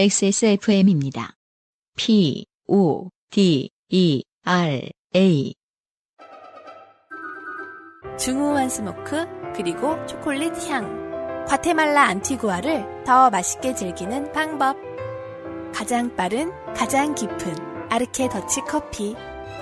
XSFM입니다. PODERA 중후한 스모크 그리고 초콜릿 향. 과테말라 안티구아를 더 맛있게 즐기는 방법. 가장 빠른, 가장 깊은 아르케 더치 커피.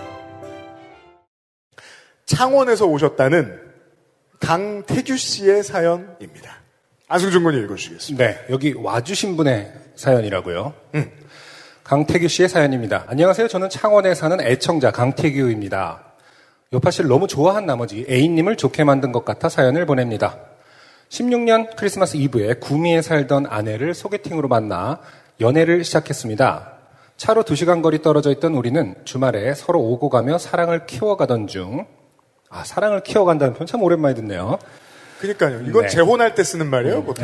창원에서 오셨다는 강태규 씨의 사연입니다. 안승준 군이 읽어주시겠습니다. 네, 여기 와주신 분의 사연이라고요. 강태규 씨의 사연입니다. 안녕하세요. 저는 창원에 사는 애청자 강태규입니다. 요파 씨를 너무 좋아한 나머지 A님을 좋게 만든 것 같아 사연을 보냅니다. 16년 크리스마스 이브에 구미에 살던 아내를 소개팅으로 만나 연애를 시작했습니다. 차로 2시간 거리 떨어져 있던 우리는 주말에 서로 오고 가며 사랑을 키워가던 중, 사랑을 키워간다는 표현 참 오랜만에 듣네요. 그러니까요. 이건 네. 재혼할 때 쓰는 말이에요, 보통.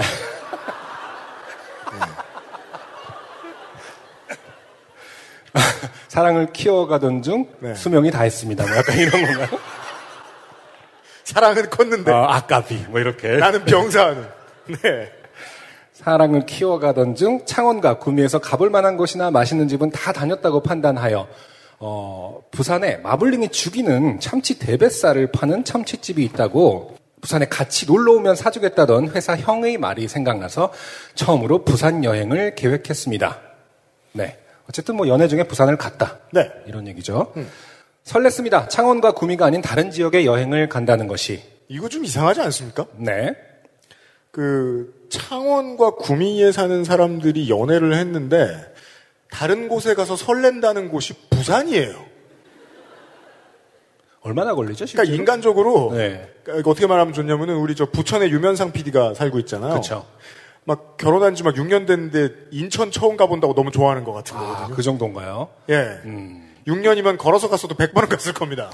사랑을 키워가던 중 수명이 다했습니다. 뭐 약간 이런 건가요? 사랑은 컸는데 아까비 뭐 이렇게. 나는 병사하는. 네. 사랑을 키워가던 중 창원과 구미에서 가볼 만한 곳이나 맛있는 집은 다 다녔다고 판단하여 부산에 마블링이 죽이는 참치 대뱃살을 파는 참치집이 있다고 부산에 같이 놀러 오면 사주겠다던 회사 형의 말이 생각나서 처음으로 부산 여행을 계획했습니다. 네. 어쨌든 뭐 연애 중에 부산을 갔다. 네. 이런 얘기죠. 설렜습니다. 창원과 구미가 아닌 다른 지역에 여행을 간다는 것이. 이거 좀 이상하지 않습니까? 네. 창원과 구미에 사는 사람들이 연애를 했는데 다른 곳에 가서 설렌다는 곳이 부산이에요. 얼마나 걸리죠? 실제로? 그러니까 인간적으로 네. 그러니까 어떻게 말하면 좋냐면은 우리 저 부천에 유면상 PD가 살고 있잖아요. 그렇죠. 막 결혼한 지 막 6년 됐는데 인천 처음 가본다고 너무 좋아하는 것 같은 거거든요. 그 정도인가요? 예. 6년이면 걸어서 갔어도 100번은 갔을 겁니다.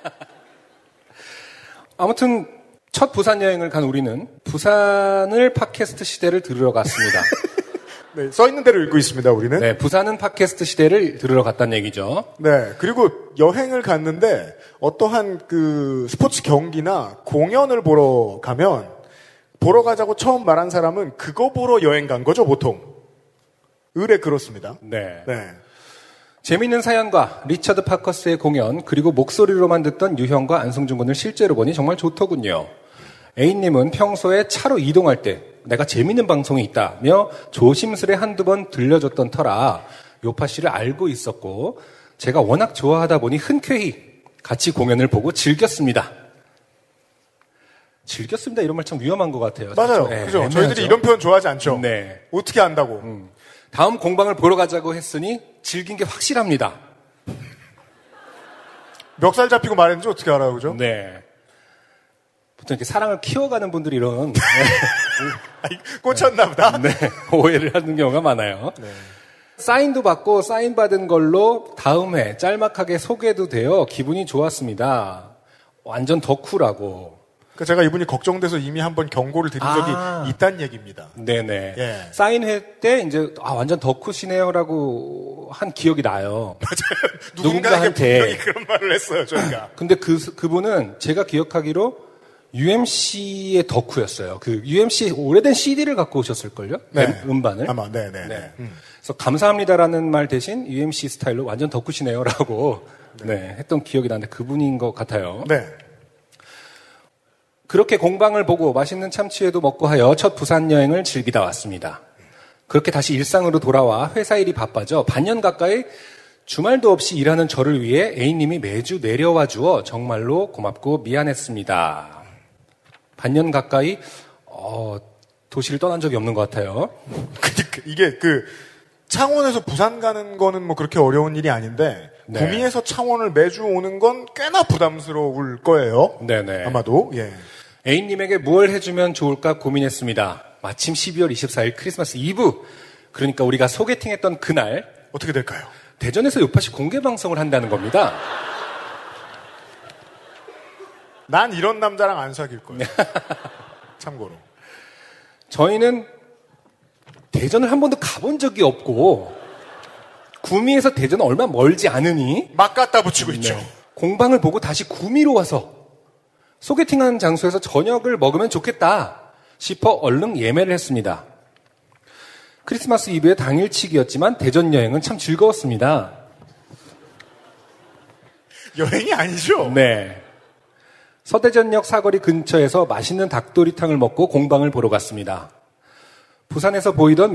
아무튼 첫 부산 여행을 간 우리는 부산을 팟캐스트 시대를 들으러 갔습니다. 네, 써 있는 대로 읽고 있습니다, 우리는. 네, 부산은 팟캐스트 시대를 들으러 갔다는 얘기죠. 네, 그리고 여행을 갔는데 어떠한 스포츠 경기나 공연을 보러 가면 보러 가자고 처음 말한 사람은 그거 보러 여행 간 거죠, 보통. 의뢰 그렇습니다. 네. 네. 재미있는 사연과 리처드 파커스의 공연, 그리고 목소리로만 듣던 유형과 안승준 군을 실제로 보니 정말 좋더군요. A님은 평소에 차로 이동할 때 내가 재미있는 방송이 있다며 조심스레 한두 번 들려줬던 터라 요파 씨를 알고 있었고 제가 워낙 좋아하다 보니 흔쾌히 같이 공연을 보고 즐겼습니다. 즐겼습니다. 이런 말 참 위험한 것 같아요. 맞아요. 네, 그죠? 애매하죠? 저희들이 이런 표현 좋아하지 않죠? 네. 어떻게 안다고? 다음 공방을 보러 가자고 했으니 즐긴 게 확실합니다. 멱살 잡히고 말했는지 어떻게 알아요, 그죠? 네. 보통 이렇게 사랑을 키워가는 분들이 이런 꽂혔나 보다. 네, 오해를 하는 경우가 많아요. 네. 사인도 받고 사인 받은 걸로 다음 회 짤막하게 소개도 되어 기분이 좋았습니다. 완전 덕후라고. 제가 이분이 걱정돼서 이미 한번 경고를 드린 적이 있다는 얘기입니다. 네네. 예. 사인회 때 이제 완전 덕후시네요라고 한 기억이 나요. 맞아요. 누군가에게 분명히 그런 말을 했어요, 저희가. 근데 그분은 제가 기억하기로 UMC의 덕후였어요. UMC 오래된 CD를 갖고 오셨을걸요? 네. 음반을. 아마, 네네. 네. 그래서 감사합니다라는 말 대신 UMC 스타일로 완전 덕후시네요라고 네, 했던 기억이 나는데 그분인 것 같아요. 네. 그렇게 공방을 보고 맛있는 참치회도 먹고 하여 첫 부산 여행을 즐기다 왔습니다. 그렇게 다시 일상으로 돌아와 회사 일이 바빠져 반년 가까이 주말도 없이 일하는 저를 위해 A님이 매주 내려와 주어 정말로 고맙고 미안했습니다. 반년 가까이 도시를 떠난 적이 없는 것 같아요. 이게 창원에서 부산 가는 거는 뭐 그렇게 어려운 일이 아닌데 네. 구미에서 창원을 매주 오는 건 꽤나 부담스러울 거예요. 네네. 아마도. 예. A님에게 뭘 해주면 좋을까 고민했습니다. 마침 12월 24일 크리스마스 이브. 그러니까 우리가 소개팅했던 그날 어떻게 될까요? 대전에서 요파시 공개 방송을 한다는 겁니다. 난 이런 남자랑 안 사귈 거예요. 참고로. 저희는 대전을 한 번도 가본 적이 없고 구미에서 대전은 얼마 멀지 않으니 막 갖다 붙이고 있죠. 공방을 보고 다시 구미로 와서 소개팅한 장소에서 저녁을 먹으면 좋겠다 싶어 얼른 예매를 했습니다. 크리스마스 이브의 당일치기였지만 대전 여행은 참 즐거웠습니다. 여행이 아니죠? 네. 서대전역 사거리 근처에서 맛있는 닭도리탕을 먹고 공방을 보러 갔습니다. 부산에서 보이던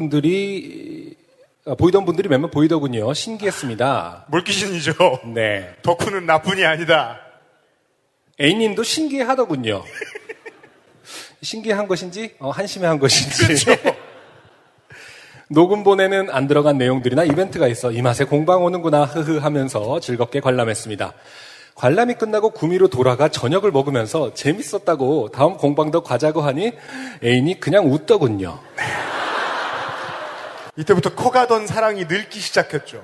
분들이 몇몇 보이더군요. 신기했습니다. 물귀신이죠. 네. 덕후는 나뿐이 아니다. A님도 신기하더군요. 신기한 것인지, 한심해한 것인지. 그렇죠. 녹음본에는 안 들어간 내용들이나 이벤트가 있어 이 맛에 공방 오는구나 흐흐 하면서 즐겁게 관람했습니다. 관람이 끝나고 구미로 돌아가 저녁을 먹으면서 재밌었다고 다음 공방도 가자고 하니 애인이 그냥 웃더군요. 이때부터 커가던 사랑이 늙기 시작했죠.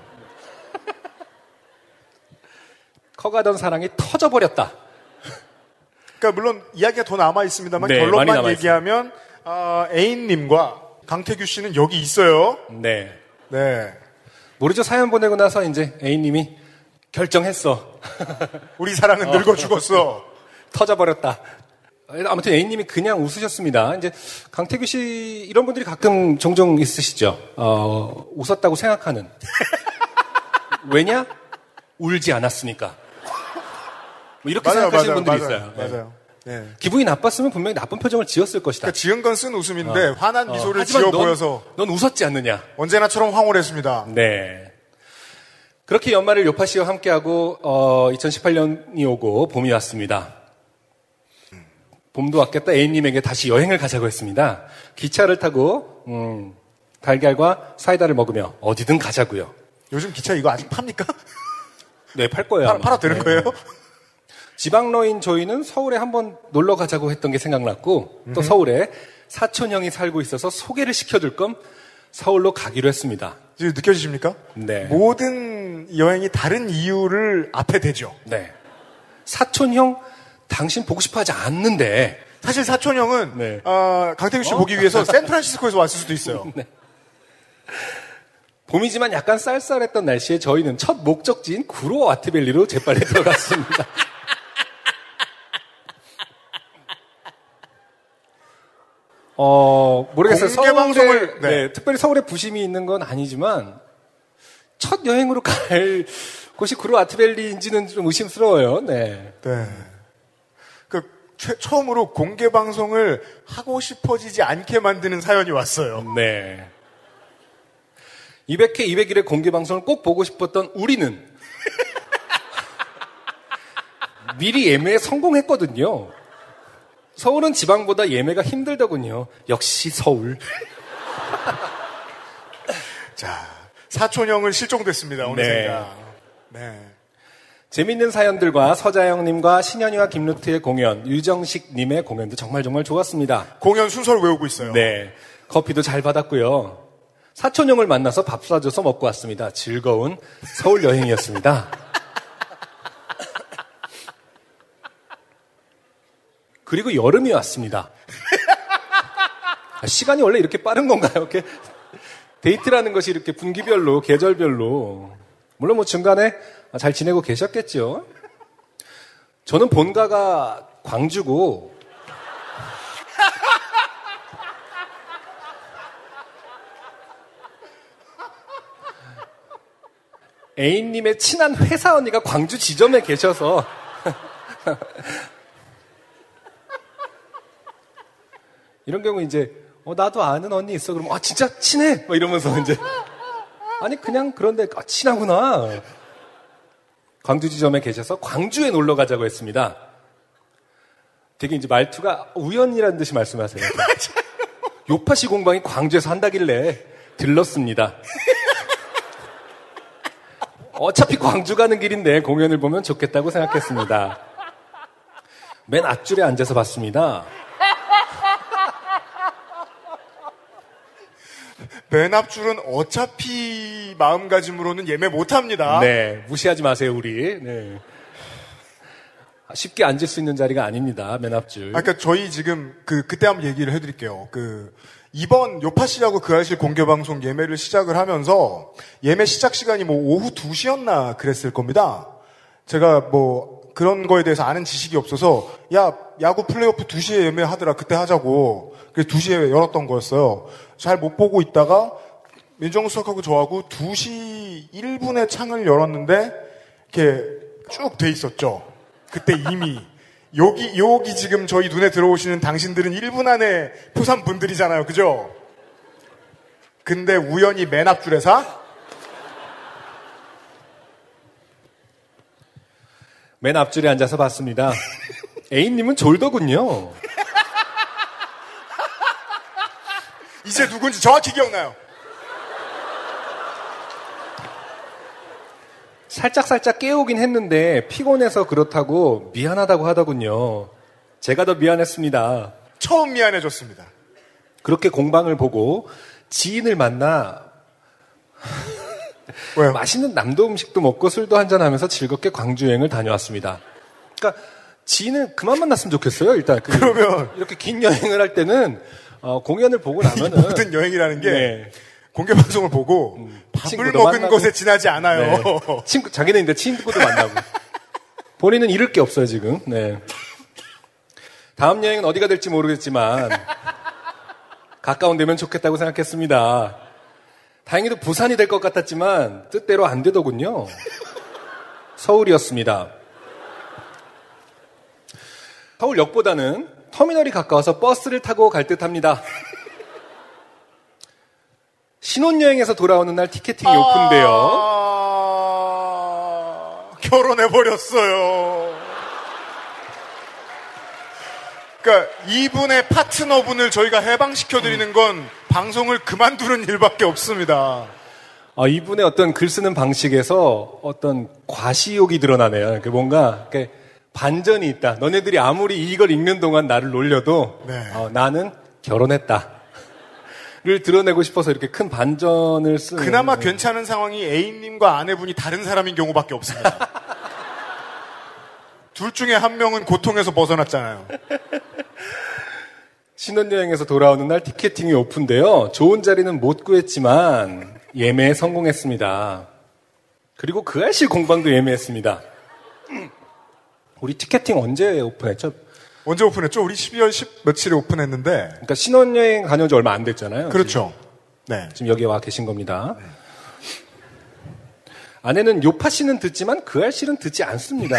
커가던 사랑이 터져버렸다. 그러니까 물론 이야기가 더 남아 있습니다만 네, 결론만 얘기하면 애인님과 강태규 씨는 여기 있어요. 네. 네. 모르죠. 사연 보내고 나서 이제 A님이 결정했어. 우리 사랑은 늙어 죽었어. 터져버렸다. 아무튼 A님이 그냥 웃으셨습니다. 이제 강태규 씨 이런 분들이 가끔 종종 있으시죠. 웃었다고 생각하는. 왜냐? 울지 않았으니까. 뭐 이렇게 생각하시는 분들이 있어요. 맞아요. 네. 기분이 나빴으면 분명히 나쁜 표정을 지었을 것이다. 그러니까 지은 건 쓴 웃음인데 환한 미소를 하지만 지어 보여서 넌 웃었지 않느냐. 언제나처럼 황홀했습니다. 네. 그렇게 연말을 요파 씨와 함께하고 2018년이 오고 봄이 왔습니다. 봄도 왔겠다. A님에게 다시 여행을 가자고 했습니다. 기차를 타고 달걀과 사이다를 먹으며 어디든 가자고요. 요즘 기차 이거 아직 팝니까? 네, 팔 거예요. 팔아 되는 거예요? 지방러인 저희는 서울에 한번 놀러 가자고 했던 게 생각났고 또 서울에 사촌 형이 살고 있어서 소개를 시켜줄 겸 서울로 가기로 했습니다. 지금 느껴지십니까? 네. 모든 여행이 다른 이유를 앞에 대죠. 네. 사촌 형 당신 보고 싶어 하지 않는데 사실 사촌 형은 네. 강태규 씨 보기 위해서 샌프란시스코에서 왔을 수도 있어요. 네. 봄이지만 약간 쌀쌀했던 날씨에 저희는 첫 목적지인 구로 아트밸리로 재빨리 들어갔습니다. 모르겠어요. 공개 방송을 네, 특별히 서울에 부심이 있는 건 아니지만 첫 여행으로 갈 곳이 구로 아트밸리인지는 좀 의심스러워요. 네. 네. 처음으로 공개 방송을 하고 싶어지지 않게 만드는 사연이 왔어요. 네. 200회, 201회 공개 방송을 꼭 보고 싶었던 우리는 미리 예매에 성공했거든요. 서울은 지방보다 예매가 힘들더군요. 역시 서울. 자, 사촌형을 실종됐습니다. 오늘 네. 생각. 네. 재밌는 사연들과 서자영님과 신현이와 김루트의 공연, 유정식님의 공연도 정말 좋았습니다. 공연 순서를 외우고 있어요. 네. 커피도 잘 받았고요. 사촌형을 만나서 밥 사줘서 먹고 왔습니다. 즐거운 서울 여행이었습니다. 그리고 여름이 왔습니다. 시간이 원래 이렇게 빠른 건가요? 이렇게 데이트라는 것이 이렇게 분기별로, 계절별로. 물론 뭐 중간에 잘 지내고 계셨겠죠. 저는 본가가 광주고 A님의 친한 회사 언니가 광주 지점에 계셔서 이런 경우 이제 나도 아는 언니 있어. 그러면 진짜 친해? 막 이러면서 이제 아니 그냥 그런데 친하구나. 광주 지점에 계셔서 광주에 놀러 가자고 했습니다. 되게 이제 말투가 우연이라는 듯이 말씀하세요. 요파시 공방이 광주에서 한다길래 들렀습니다. 어차피 광주 가는 길인데 공연을 보면 좋겠다고 생각했습니다. 맨 앞줄에 앉아서 봤습니다. 맨 앞줄은 어차피 마음가짐으로는 예매 못합니다. 네, 무시하지 마세요 우리. 네. 쉽게 앉을 수 있는 자리가 아닙니다. 맨 앞줄. 그러니까 저희 지금 그때 한번 얘기를 해드릴게요. 이번 요파씨하고 그 알실 공개방송 예매를 시작을 하면서 예매 시작 시간이 오후 2시였나 그랬을 겁니다. 제가 그런 거에 대해서 아는 지식이 없어서 야 야구 플레이오프 2시에 예매하더라 그때 하자고 그래서 2시에 열었던 거였어요. 잘 못 보고 있다가 민정수석하고 저하고 2시 1분에 창을 열었는데 이렇게 쭉 돼 있었죠. 그때 이미 여기 지금 저희 눈에 들어오시는 당신들은 1분 안에 표산 분들이잖아요. 그죠? 근데 우연히 맨 앞줄에 맨 앞줄에 앉아서 봤습니다. A님은 졸더군요. 이제 누군지 정확히 기억나요. 살짝 깨우긴 했는데 피곤해서 그렇다고 미안하다고 하더군요. 제가 더 미안했습니다. 처음 미안해졌습니다. 그렇게 공방을 보고 지인을 만나 왜요? 맛있는 남도 음식도 먹고 술도 한잔하면서 즐겁게 광주 여행을 다녀왔습니다. 그러니까 지인을 그만 만났으면 좋겠어요. 일단 그러면 이렇게 긴 여행을 할 때는 공연을 보고 나면은 모든 여행이라는 게 네. 공개 방송을 보고 밥을 먹은 만나고, 것에 지나지 않아요. 네. 자기는 이제 친구도 만나고 본인은 잃을 게 없어요 지금. 네. 다음 여행은 어디가 될지 모르겠지만 가까운 데면 좋겠다고 생각했습니다. 다행히도 부산이 될 것 같았지만 뜻대로 안 되더군요. 서울이었습니다. 서울역보다는 터미널이 가까워서 버스를 타고 갈 듯합니다. 신혼여행에서 돌아오는 날 티켓팅이 오픈돼요. 결혼해버렸어요. 그러니까 이분의 파트너분을 저희가 해방시켜드리는 건 방송을 그만두는 일밖에 없습니다. 이분의 어떤 글 쓰는 방식에서 어떤 과시욕이 드러나네요. 뭔가 반전이 있다. 너네들이 아무리 이걸 읽는 동안 나를 놀려도 네. 나는 결혼했다. 를 드러내고 싶어서 이렇게 큰 반전을 쓰는. 그나마 괜찮은 상황이 A님과 아내분이 다른 사람인 경우밖에 없습니다. 둘 중에 한 명은 고통에서 벗어났잖아요. 신혼여행에서 돌아오는 날 티켓팅이 오픈돼요. 좋은 자리는 못 구했지만 예매에 성공했습니다. 그리고 그 알실 공방도 예매했습니다. 우리 티켓팅 언제 오픈했죠? 언제 오픈했죠? 우리 12월 10 며칠에 오픈했는데. 그러니까 신혼여행 다녀온 지 얼마 안 됐잖아요. 그렇죠. 네. 지금 여기에 와 계신 겁니다. 네. 아내는 요파 씨는 듣지만 그 알실은 듣지 않습니다.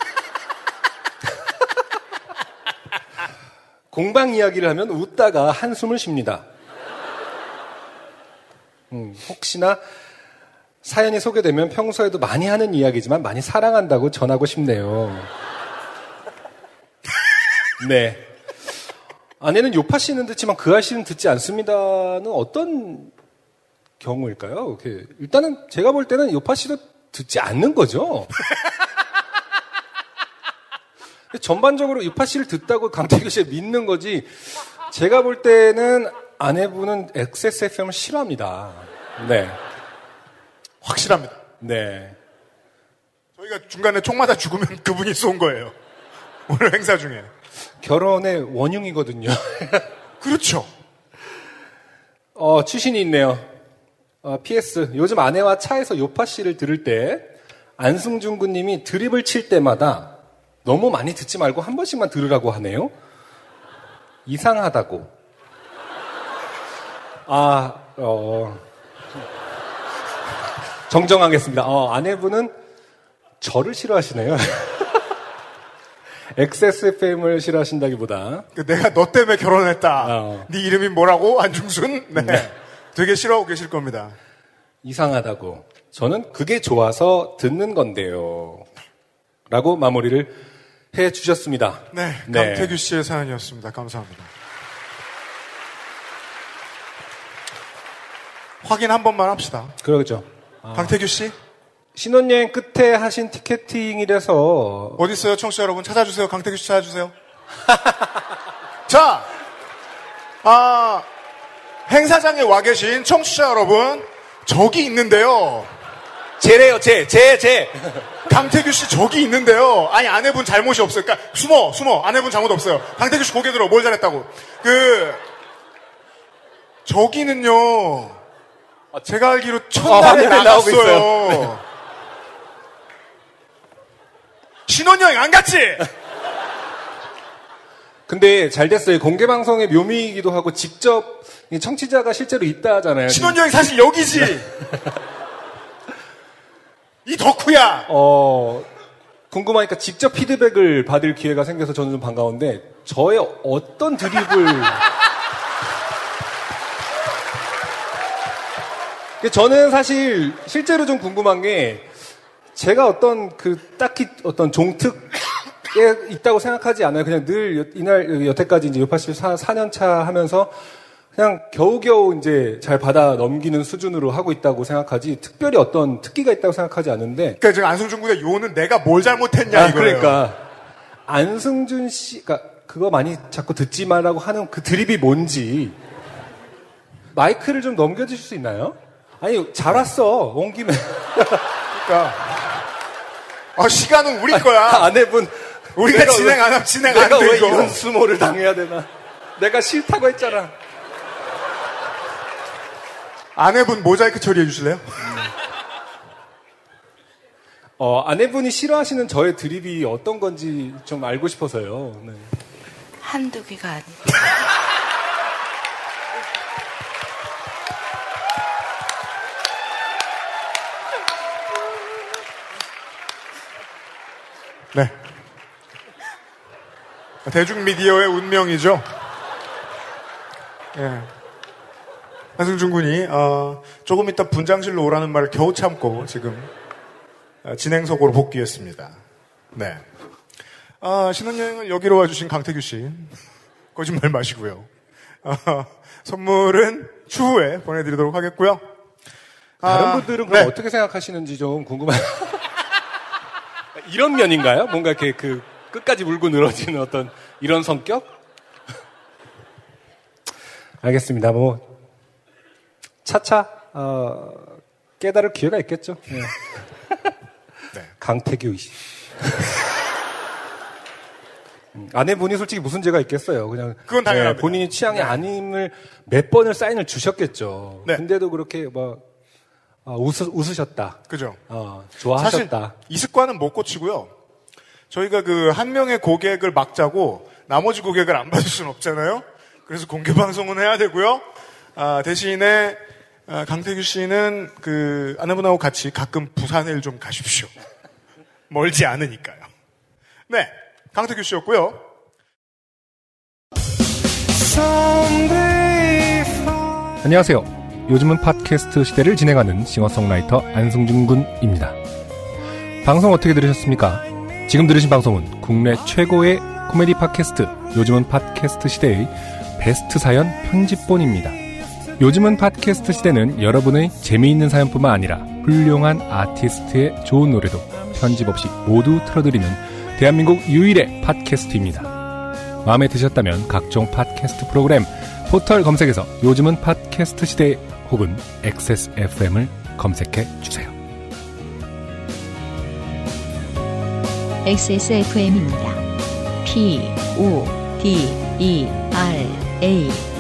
공방 이야기를 하면 웃다가 한숨을 쉽니다. 혹시나 사연이 소개되면 평소에도 많이 하는 이야기지만 많이 사랑한다고 전하고 싶네요. 네. 아내는 요파 씨는 듣지만 그 알씨는 듣지 않습니다는 어떤 경우일까요? 일단은 제가 볼 때는 요파 씨도 듣지 않는 거죠. 전반적으로 요파 씨를 듣다고 강태규 씨를 믿는 거지. 제가 볼 때는 아내분은 XSFM을 싫어합니다. 네. 확실합니다. 네. 저희가 중간에 총 맞아 죽으면 그분이 쏜 거예요. 오늘 행사 중에. 결혼의 원흉이거든요. 그렇죠. 추신이 있네요. PS. 요즘 아내와 차에서 요파 씨를 들을 때 안승준 군님이 드립을 칠 때마다 너무 많이 듣지 말고 한 번씩만 들으라고 하네요. 이상하다고. 정정하겠습니다. 아내분은 저를 싫어하시네요. XSFM을 싫어하신다기보다. 내가 너 때문에 결혼했다. 네 이름이 뭐라고? 안중순? 네. 네. 되게 싫어하고 계실 겁니다. 이상하다고. 저는 그게 좋아서 듣는 건데요. 라고 마무리를 해 주셨습니다. 네. 강태규 씨의 사연이었습니다. 감사합니다. 확인 한 번만 합시다. 그러죠. 강태규 씨? 신혼여행 끝에 하신 티켓팅이라서. 어디 있어요, 청취자 여러분? 찾아주세요. 강태규 씨 찾아주세요. 자, 행사장에 와 계신 청취자 여러분, 저기 있는데요. 제래요, 제. 강태규 씨 저기 있는데요. 아니, 아내분 잘못이 없어요. 그러니까 숨어. 아내분 잘못 없어요. 강태규 씨 고개 들어. 뭘 잘했다고. 저기는요. 제가 알기로 첫날에 나갔어요. 신혼여행 안 갔지? 근데 잘 됐어요. 공개방송의 묘미이기도 하고 직접 청취자가 실제로 있다 하잖아요. 신혼여행 사실 여기지. 이 덕후야. 궁금하니까 직접 피드백을 받을 기회가 생겨서 저는 좀 반가운데 저의 어떤 드립을 저는 사실 실제로 좀 궁금한 게 제가 어떤 딱히 어떤 종특에 있다고 생각하지 않아요. 그냥 늘 여태까지 이제 요파씨 4년 차 하면서 그냥 겨우겨우 이제 잘 받아 넘기는 수준으로 하고 있다고 생각하지 특별히 어떤 특기가 있다고 생각하지 않는데. 그러니까 지금 안승준 군의 요는 내가 뭘 잘못했냐 이거예요. 그러니까 안승준 씨가 그거 많이 자꾸 듣지 말라고 하는 그 드립이 뭔지 마이크를 좀 넘겨주실 수 있나요? 아니 잘 왔어 온 김에. 그러니까 시간은 우리 거야. 아내분 우리가 진행 안 하면 진행 안 내가 돼. 왜 이런 수모를 당해야 되나? 내가 싫다고 했잖아. 아내분 모자이크 처리해 주실래요? 아내분이 싫어하시는 저의 드립이 어떤 건지 좀 알고 싶어서요. 네. 한두 개가 아니고. 네. 대중미디어의 운명이죠. 예. 한승준 군이 조금 이따 분장실로 오라는 말을 겨우 참고 지금 진행석으로 복귀했습니다. 네. 신혼여행을 여기로 와주신 강태규 씨 거짓말 마시고요. 선물은 추후에 보내드리도록 하겠고요. 다른 분들은 그럼 네. 어떻게 생각하시는지 좀 궁금해요. 이런 면인가요? 뭔가 이렇게 끝까지 물고 늘어지는 어떤 이런 성격? 알겠습니다. 차차 깨달을 기회가 있겠죠. 네. 네. 강태규 씨. 아내분이 솔직히 무슨 죄가 있겠어요. 그냥 그건 당연합니다. 본인이 취향이 아님을 몇 번을 사인을 주셨겠죠. 네. 근데도 그렇게 웃으셨다. 그죠. 좋아하셨다. 사실 이 습관은 못 고치고요. 저희가 한 명의 고객을 막자고 나머지 고객을 안 받을 수는 없잖아요. 그래서 공개 방송은 해야 되고요. 대신에 강태규 씨는 아내분하고 같이 가끔 부산을 좀 가십시오. 멀지 않으니까요. 네, 강태규 씨였고요. 안녕하세요. 요즘은 팟캐스트 시대를 진행하는 싱어송라이터 안승준 군입니다. 방송 어떻게 들으셨습니까? 지금 들으신 방송은 국내 최고의 코미디 팟캐스트 요즘은 팟캐스트 시대의 베스트 사연 편집본입니다. 요즘은 팟캐스트 시대는 여러분의 재미있는 사연뿐만 아니라 훌륭한 아티스트의 좋은 노래도 편집 없이 모두 틀어드리는 대한민국 유일의 팟캐스트입니다. 마음에 드셨다면 각종 팟캐스트 프로그램 포털 검색에서 요즘은 팟캐스트 시대 혹은 XSFM을 검색해 주세요. XSFM입니다. PODERA